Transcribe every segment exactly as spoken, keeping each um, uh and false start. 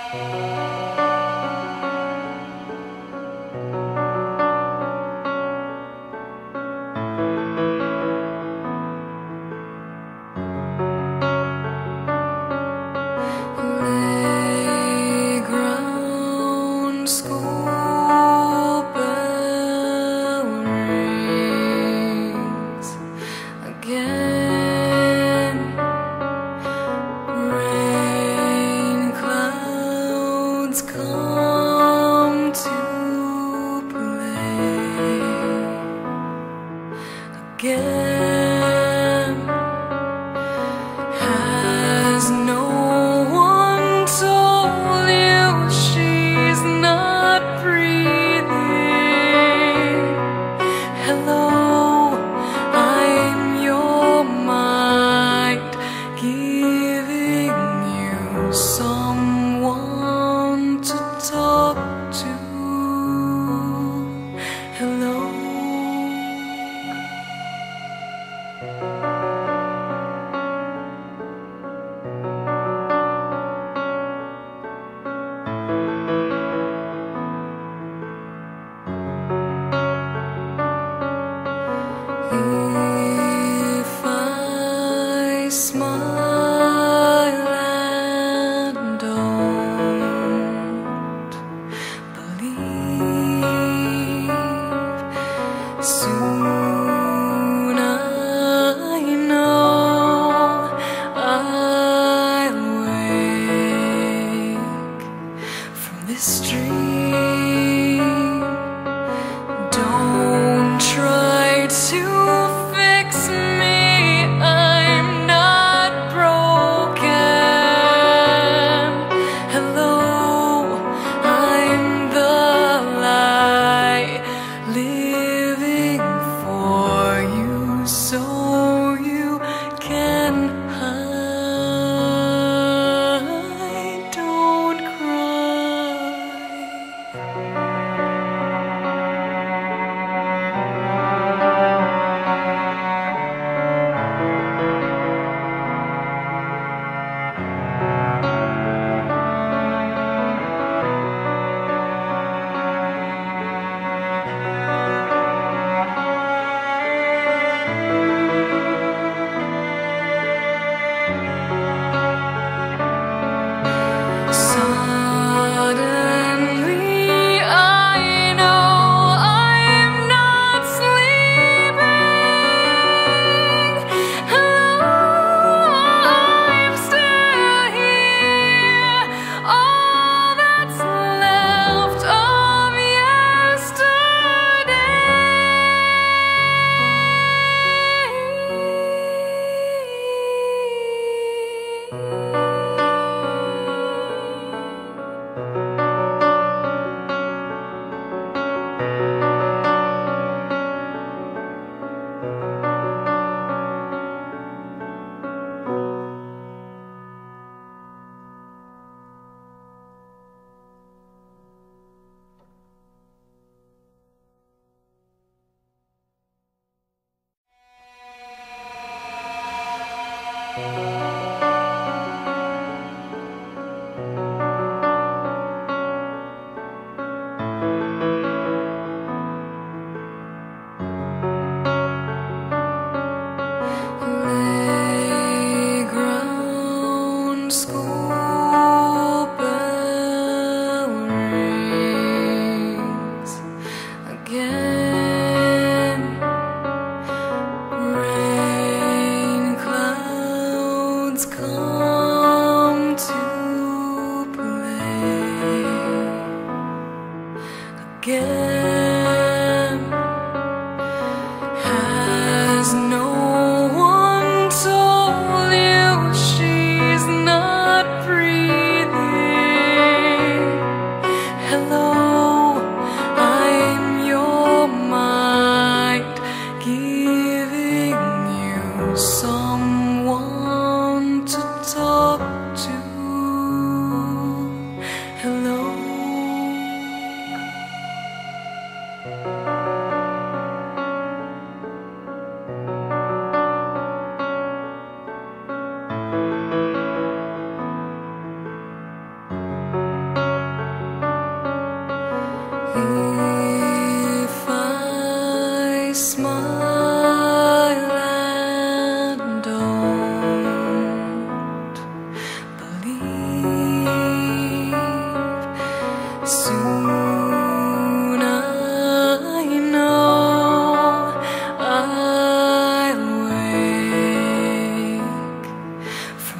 Someone to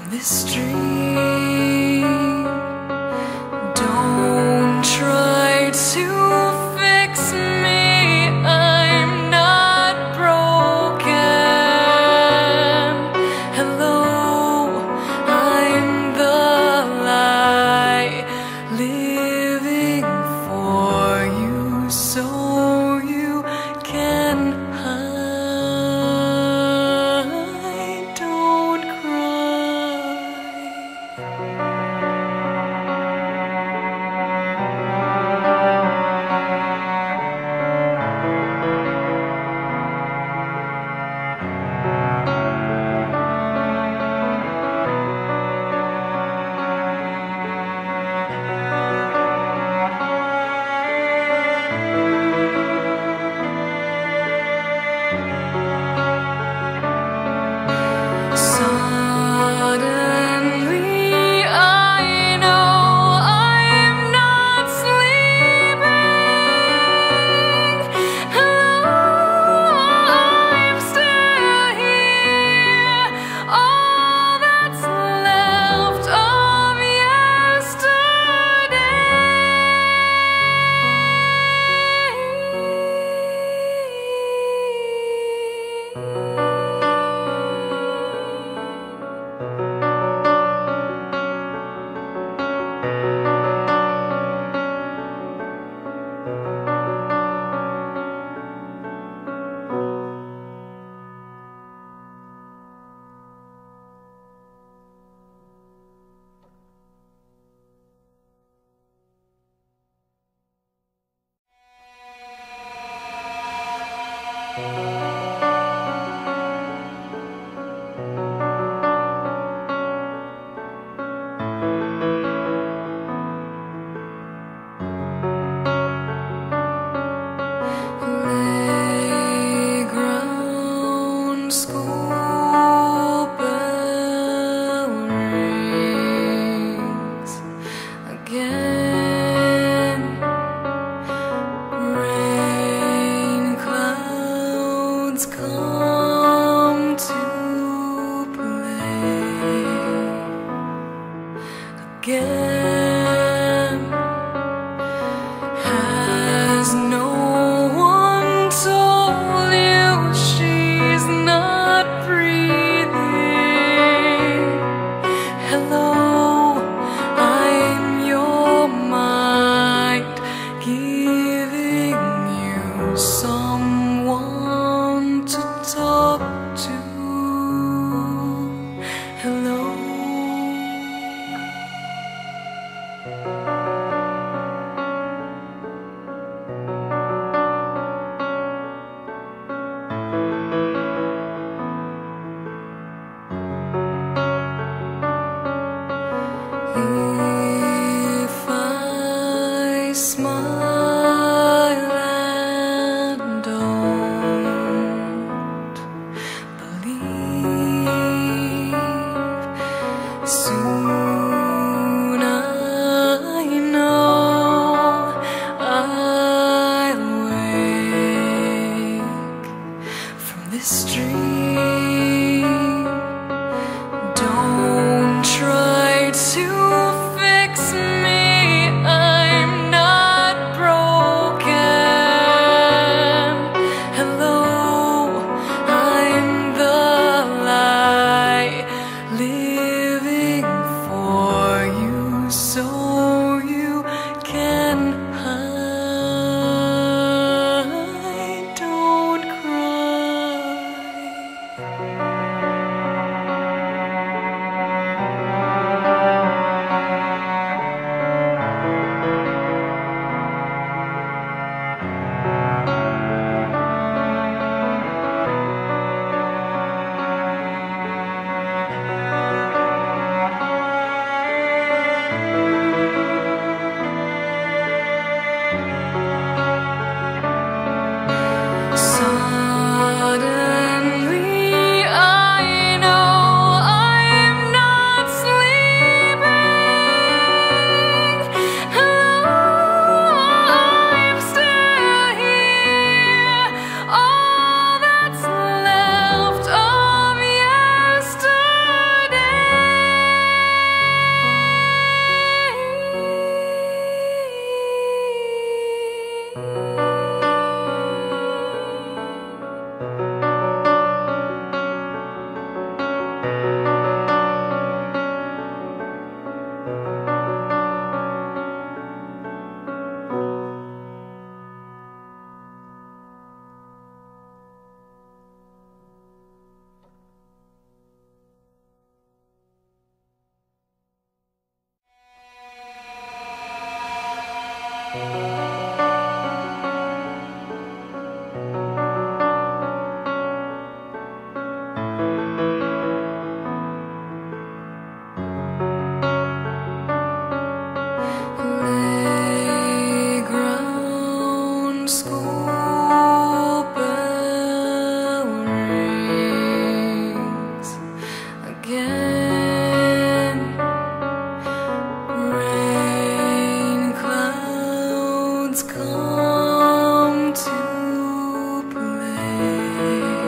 this dream. Don't try to fix me, I'm not broken. Hello, I'm the lie living for you, so you can hide. Don't cry. Suddenly I know I'm not sleeping. Hello, I'm still here. All that's left of playground, school bell rings again. Rain clouds come to play again. Has no one told you she's not breathing? Hello, I'm your mind, giving you someone to talk to. Hello. If I smile and don't believe, soon I know I'll wake from this dream. Don't try to fix me, I'm not broken. Hello, I'm the lie living Playground, school bell rings again. Rain clouds come to play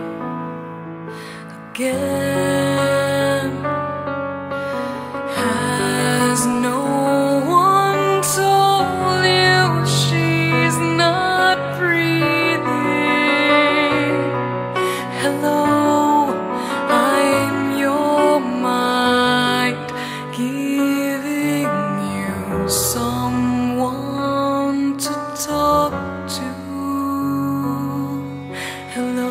again. Has no one told you she's not breathing? Hello, I'm your mind, giving you someone to talk to. Hello.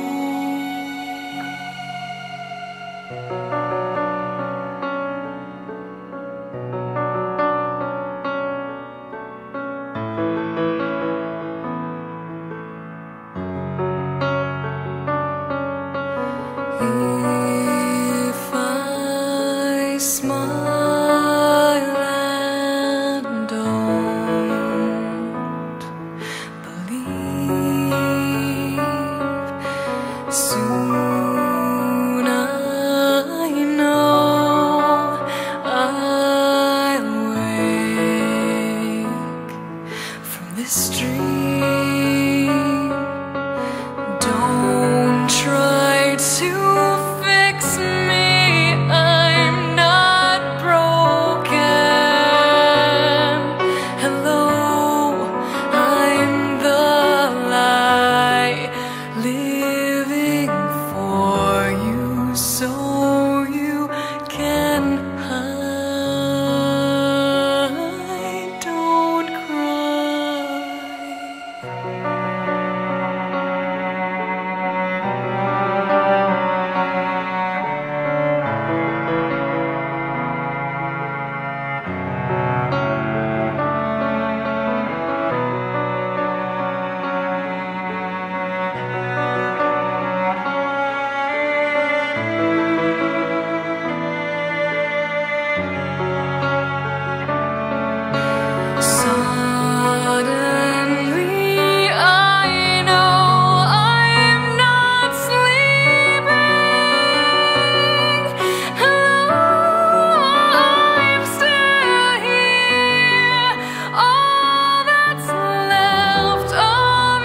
If I smile and don't believe, soon I know I'll wake from this dream. Don't try to fix me, I'm not broken. Hello, I'm the light living for you, so you can hide. Don't cry. Suddenly I know I'm not sleeping. Hello, I'm still here. All that's left of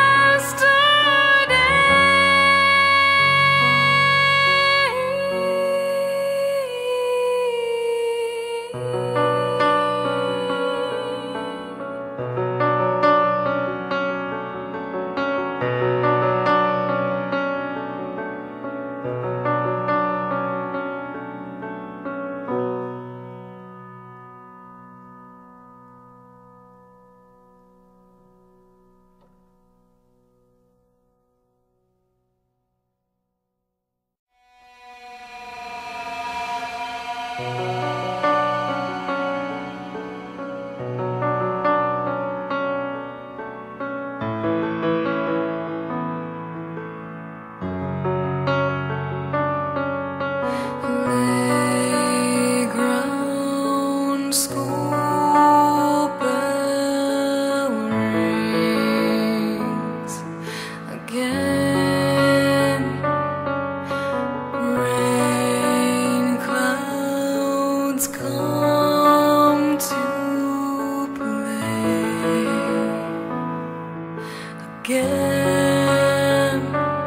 Playground, school bell rings again. Rain clouds come to play again.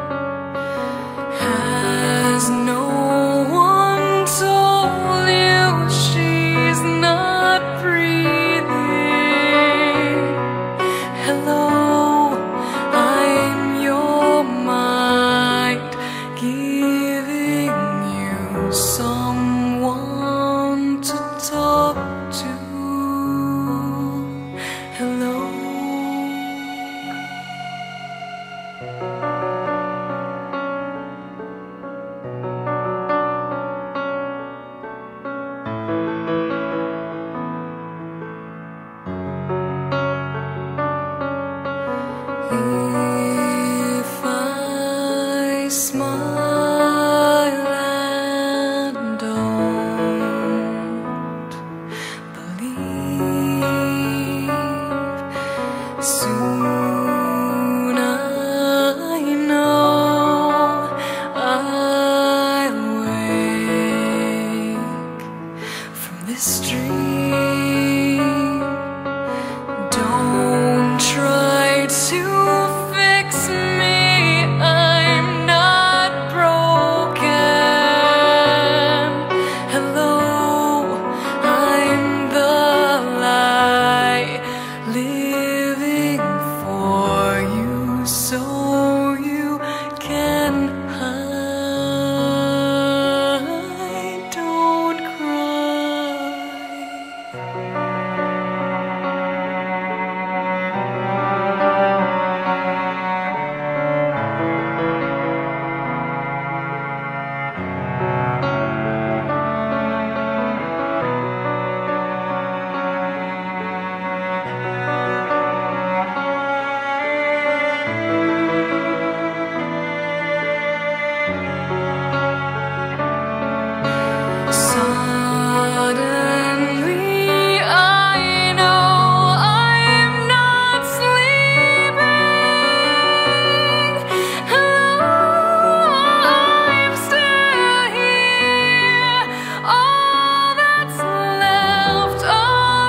Has no one told you she's not breathing? Hello, I'm your mind, giving you someone to talk to. Hello. this dream. Don't try to fix me, I'm not broken. Hello, I'm the lie living for you, so you can hide. Don't cry. Suddenly I know I'm not sleeping. Hello, I'm still here. All that's left of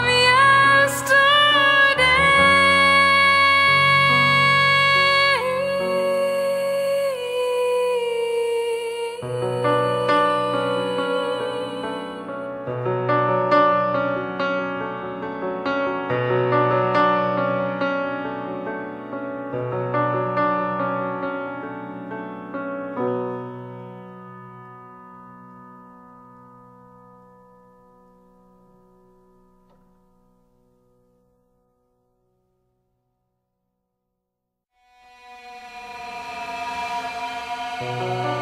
yesterday.